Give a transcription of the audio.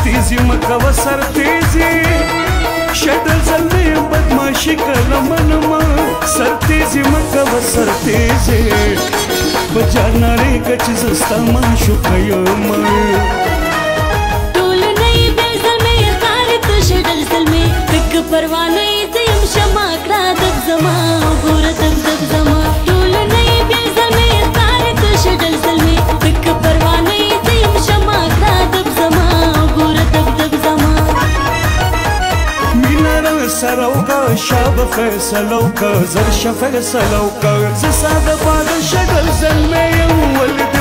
سرتیزی مکوه سرتیزی شډل زلمی بدماشي کله منما سرتیزی مکوه سرتیزی بجار ناری کچ زستا معشوق یم ټول نه بې زلمی ښکاري ته شډل زلمی تک پروانه زیم شما کړه دب زما ګوره دب دب زما ټول نه بې زلمی ښکاري ته شډل زلمی تک پروانه زیم شما کړه دب زما ګوره دب دب زما مینه سرو کا شاب فیصلو کا زرش فیصلو کا زساده پاده شډل زلمی یم ولې